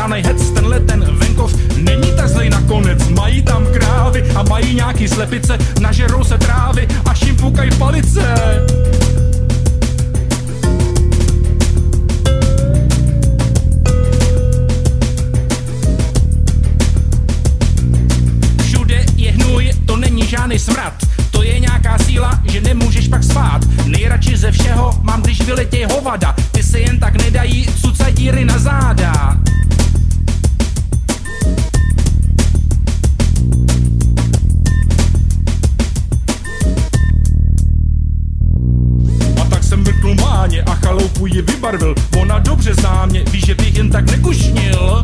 žádnej hec, tenhle ten venkov není tak zlej nakonec. Mají tam krávy a mají nějaký slepice, nažerou se trávy a jim pukají palice. Všude je hnůj, to není žádný smrad, to je nějaká síla, že nemůžeš pak spát. Nejradši ze všeho mám, když vyletěj hovada, ty se jen tak nedají cucat díry na záda. A tak jsem vrknul máně a chaloupu ji vybarvil, ona dobře zná mě, ví, že bych jen tak nekušnil.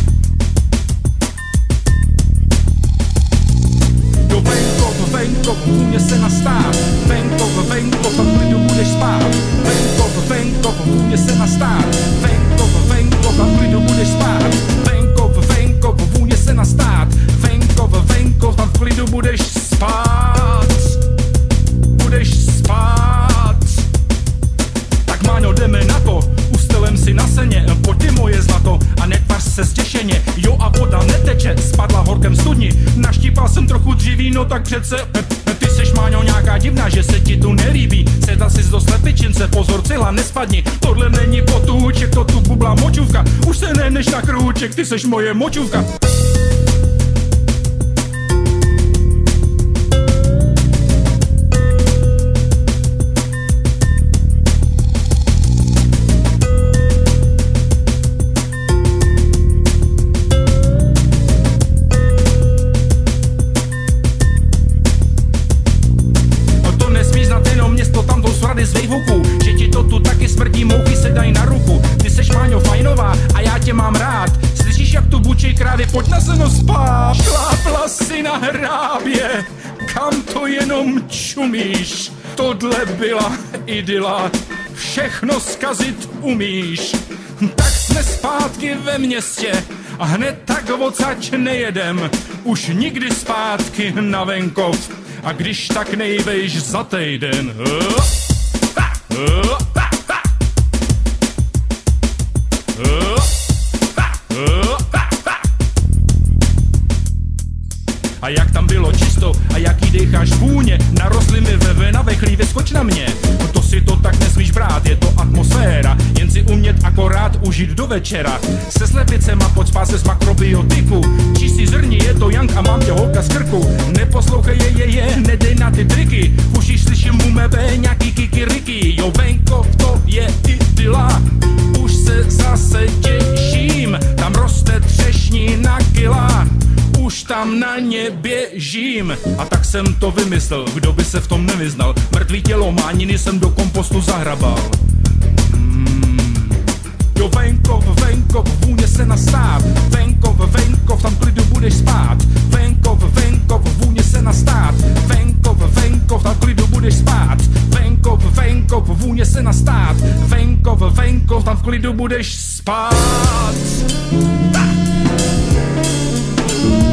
Jo venkov, vůně se na stát, venkov, tam klidu budeš spát. Venkov, vůně se na stát, venkov, tam klidu budeš spát. Venkov, vůně se na stát, venkov, tam v klidu budeš spát. Budeš spát. Tak Máňo, jdeme na to, ustelem si na seně, pojď ty moje zlato a netvař se stěšeně. Jo a voda neteče, spadla horkem studni, naštípal jsem trochu dříví, no tak přece ty seš, Máňo, nějaká divná, že se ti tu nelíbí. Sedal jsi do slepičince, pozor, cihla, nespadni, tohle není potůček, to tu bubla močůvka, už se neneš na krůček, ty seš moje močůvka. Že ti to tu taky smrdí, mouchy se dají na ruku. Ty seš, Máňo, fajnová a já tě mám rád. Slyšíš, jak tu bučej krávě, pojď na seno spát. Šlápla si na hrábě, kam to jenom čumíš. Tohle byla idyla, všechno zkazit umíš. Tak jsme zpátky ve městě a hned tak odsaď nejedem. Už nikdy zpátky na venkov, a když tak nejvejš za týden. A jak tam bylo čisto a jaký decháš vůně, narostly mi vevena ve chlívě, skoč na mě. To si to tak nesmíš brát, je to atmosféra, jen si umět akorát užít do večera. Se slepicema pojď spát se z makrobiotiku, čistý zrní, je to Jank a mám tě holka z krku. Neposlouchej je, nedej na ty triky, už již slyším u mebe nějaký kikiriky. Jo venkov, to je idyla, už se zase těším, tam roste třešní na kila. Už tam na ně běžím. A tak jsem to vymyslel, kdo by se v tom nevyznal. Mrtvý tělo Máňiny jsem do kompostu zahrabal. Jo venkov, vůně se na stát. Venkov, tam klidu budeš spát. Venkov, vůně se na stát. Venkov, tam klidu budeš spát. Venkov, vůně se na stát. Venkov, tam v klidu budeš spát.